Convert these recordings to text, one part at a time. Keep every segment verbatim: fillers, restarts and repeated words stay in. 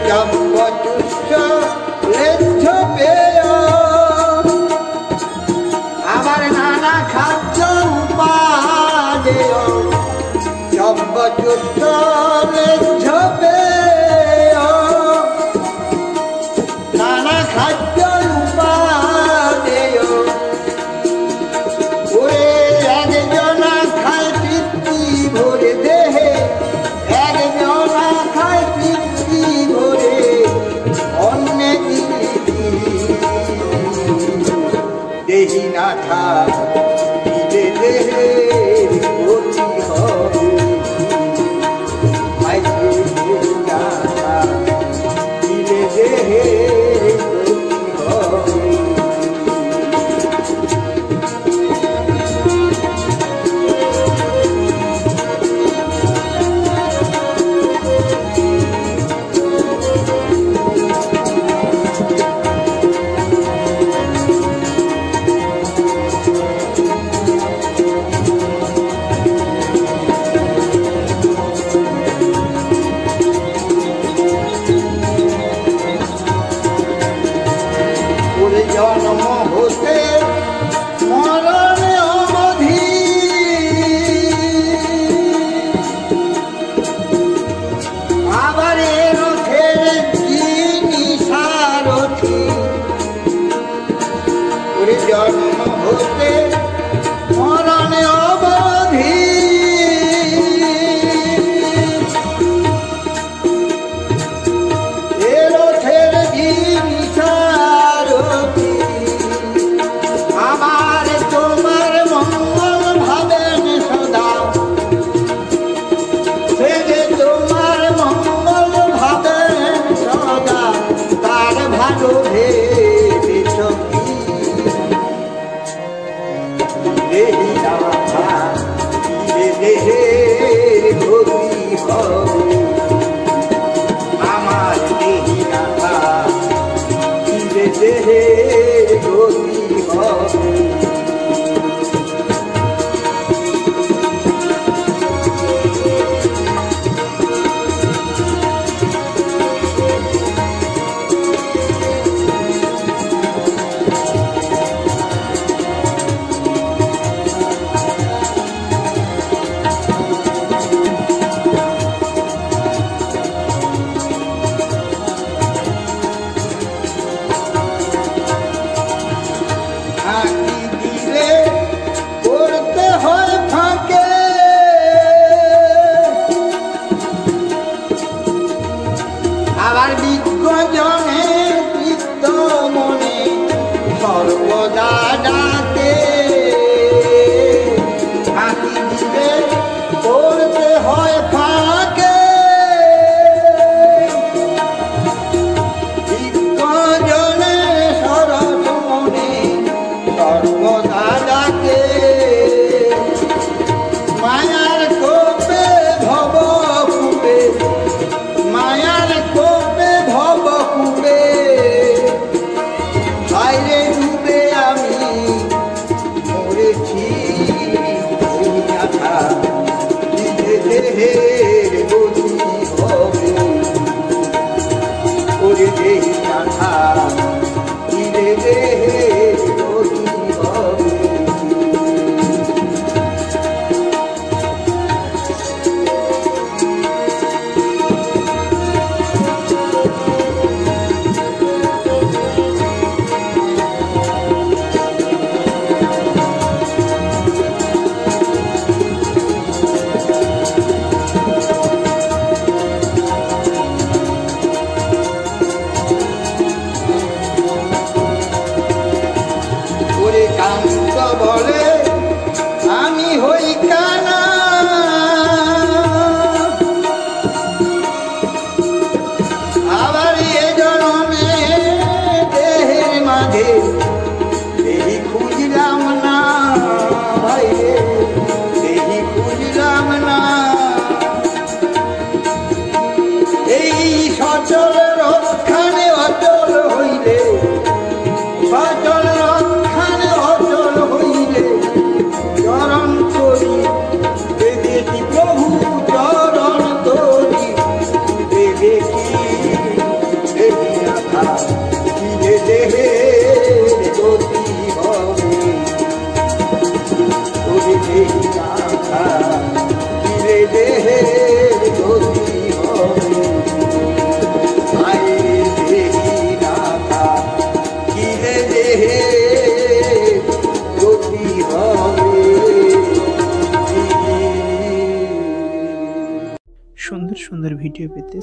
জম্বতুষ্য লেজ্জ পেয় আবার নানা খাদ্য উপাদেয় জম্বতুষ্য লেজ্জ পেয় নানা খাদ্য উপাদেয় ওরে একজনা খায় তৃপ্তি ভরে দেহে একজনা খায় তৃপ্তি ভরে অন্যে দেহি না থাকিলে দেহের গতি হবে দেহি না থাকিলে দেহের গতি হবে জন্ম হতে মরণে অবধি আবার এ রথের যিনি সারথি ওরে জন্ম হতে মরণে অবধি এ রথের যিনি সারথি আমার তোমার মঙ্গল ভাবেন সদা সে যে তোমার মঙ্গল ভাবেন সদা তার ভালো ভেবে সখী দেহি না থাকিলে দেহের গতি হবে আমার দেহি না থাকিলে দেহের গতি হবে আবার বিজ্ঞজনে চিত্ত মনে সর্বদা ডাকে ফাঁকি দিলে করতে হয় ফাঁকে বিজ্ঞজনে সরস মনে সর্বদা ডাকে মায়ার কোপে ভব কূপে মায়ার কোপে ভব কূপে বাইরে ডুবে আমি মরেছি দেহের গতি হবে ওরে দেহি না থাকিলে দেহের গতি হবে বলে আমি হই কানা আবার এ জন্মে দেহের মাঝে দেহি খুঁজলাম না ভাই দেহি খুঁজলাম না এই সচল রক্ষানে অচল হইলে সচল রক্ষানে অচল হইলে চরণ করি বেদেশি প্রভু চরণ করি বেদেশি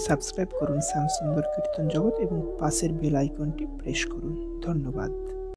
সাবস্ক্রাইব করুন শ্যামসুন্দর কীর্তন জগৎ এবং পাশের বেল আইকনটি প্রেস করুন। ধন্যবাদ।